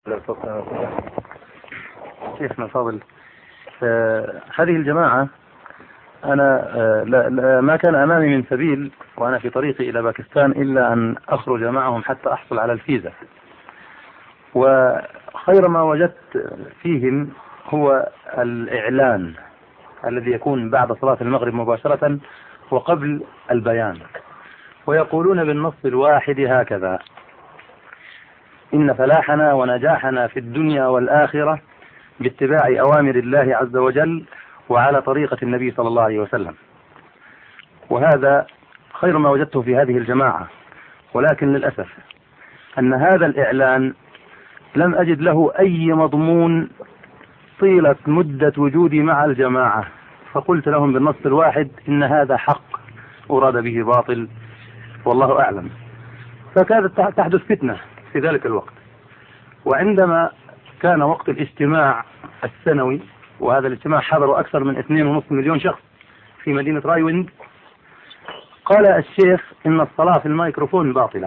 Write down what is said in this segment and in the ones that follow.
شيخنا فاضل، هذه الجماعة أنا ما كان أمامي من سبيل وأنا في طريقي إلى باكستان إلا أن أخرج معهم حتى أحصل على الفيزا. وخير ما وجدت فيهم هو الإعلان الذي يكون بعد صلاة المغرب مباشرة وقبل البيان، ويقولون بالنص الواحد هكذا: إن فلاحنا ونجاحنا في الدنيا والآخرة باتباع أوامر الله عز وجل وعلى طريقة النبي صلى الله عليه وسلم. وهذا خير ما وجدته في هذه الجماعة، ولكن للأسف أن هذا الإعلان لم أجد له أي مضمون طيلة مدة وجودي مع الجماعة، فقلت لهم بالنص الواحد إن هذا حق أراد به باطل والله أعلم. فكانت تحدث فتنة في ذلك الوقت. وعندما كان وقت الاجتماع السنوي، وهذا الاجتماع حضره أكثر من 2.5 مليون شخص في مدينة رايوند، قال الشيخ إن الصلاة في الميكروفون باطلة،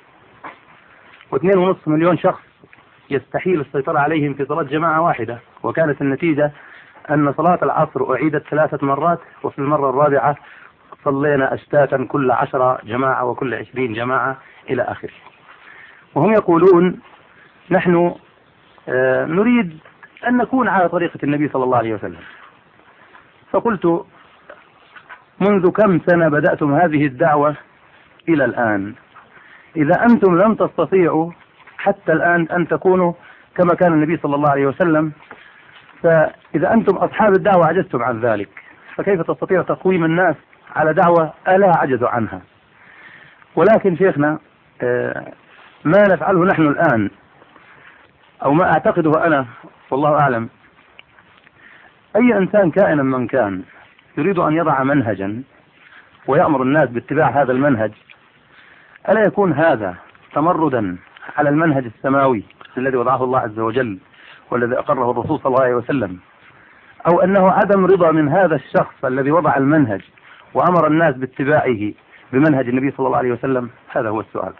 و2.5 مليون شخص يستحيل السيطرة عليهم في صلاة جماعة واحدة. وكانت النتيجة أن صلاة العصر أعيدت 3 مرات، وفي المرة الرابعة صلينا أشتاتا كل 10 جماعة وكل 20 جماعة إلى آخره. وهم يقولون نحن نريد أن نكون على طريقة النبي صلى الله عليه وسلم. فقلت: منذ كم سنة بدأتم هذه الدعوة إلى الآن؟ إذا أنتم لم تستطيعوا حتى الآن أن تكونوا كما كان النبي صلى الله عليه وسلم، فإذا أنتم أصحاب الدعوة عجزتم عن ذلك، فكيف تستطيع تقويم الناس على دعوة ألا عجزوا عنها؟ ولكن شيخنا، ما نفعله نحن الآن، أو ما أعتقده أنا والله أعلم، أي إنسان كائنا من كان يريد أن يضع منهجا ويأمر الناس باتباع هذا المنهج، ألا يكون هذا تمردا على المنهج السماوي الذي وضعه الله عز وجل والذي أقره الرسول صلى الله عليه وسلم، أو أنه عدم رضا من هذا الشخص الذي وضع المنهج وأمر الناس باتباعه بمنهج النبي صلى الله عليه وسلم؟ هذا هو السؤال.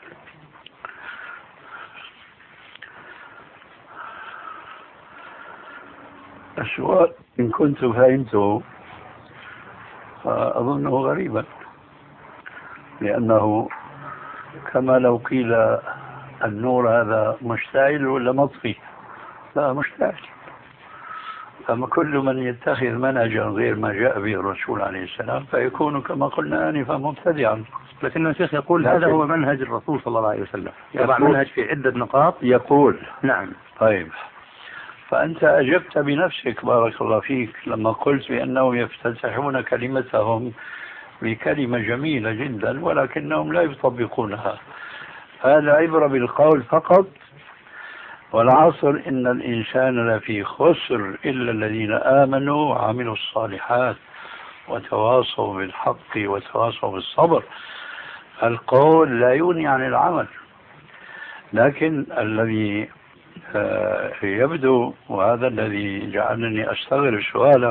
السؤال إن كنت فهمته فأظنه غريبا، لأنه كما لو قيل النور هذا مشتعل ولا مطفي. لا، مشتعل. فما كل من يتخذ منهجا غير ما جاء به الرسول عليه السلام فيكون كما قلنا آنفا مبتدعا. لكن الشيخ يقول هذا هو منهج الرسول صلى الله عليه وسلم، يضع منهج في عدة نقاط يقول. نعم. طيب، فأنت أجبت بنفسك بارك الله فيك لما قلت بأنهم يفتتحون كلمتهم بكلمة جميلة جدا ولكنهم لا يطبقونها. هذا عبرة بالقول فقط. والعصر إن الإنسان لفي خسر إلا الذين آمنوا وعملوا الصالحات وتواصوا بالحق وتواصوا بالصبر. القول لا يغني عن العمل. لكن الذي يبدو، وهذا الذي جعلني أستغرب سؤالك،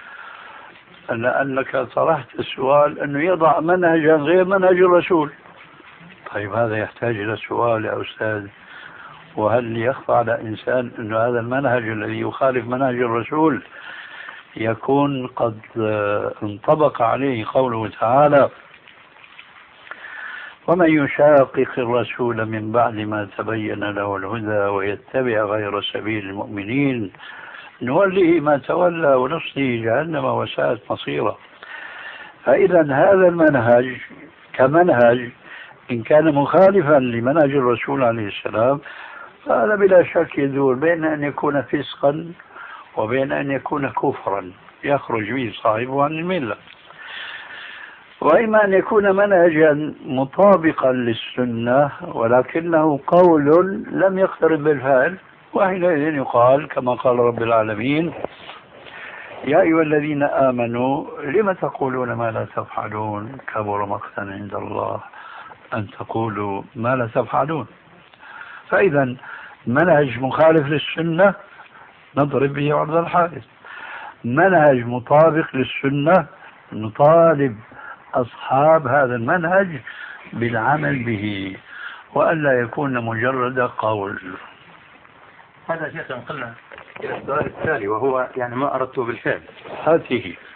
أنك طرحت السؤال أنه يضع منهجا غير منهج الرسول. طيب، هذا يحتاج إلى سؤال يا أستاذ: وهل يخفى على إنسان أن هذا المنهج الذي يخالف منهج الرسول يكون قد انطبق عليه قوله تعالى: ومن يشاقق الرسول من بعد ما تبين له الهدى ويتبع غير سبيل المؤمنين نوله ما تولى ونصله جهنم وساءت مصيره. فإذا هذا المنهج كمنهج إن كان مخالفا لمنهج الرسول عليه السلام فهذا بلا شك يدور بين أن يكون فسقا وبين أن يكون كفرا يخرج به صاحبه عن الملة، وإما أن يكون منهجا مطابقا للسنة ولكنه قول لم يقترب بالفعل، وحينئذ يقال كما قال رب العالمين: يا أيها الذين آمنوا لم تقولون ما لا تفعلون كبر مقتا عند الله أن تقولوا ما لا تفعلون. فإذا منهج مخالف للسنة نضرب به عرض الحائط، منهج مطابق للسنة نطالب أصحاب هذا المنهج بالعمل به وألا يكون مجرد قول. هذا شيخ ينقلنا إلى السؤال التالي، وهو يعني ما أردته بالفعل. هذه